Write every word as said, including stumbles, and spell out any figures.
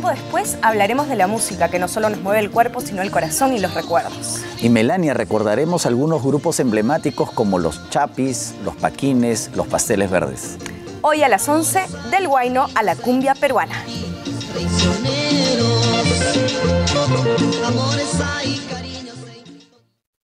tiempo después hablaremos de la música, que no solo nos mueve el cuerpo, sino el corazón y los recuerdos. Y Melania, recordaremos algunos grupos emblemáticos como los Chapis, los Paquines, los Pasteles Verdes. Hoy a las once, del huayno a la cumbia peruana. Amores hay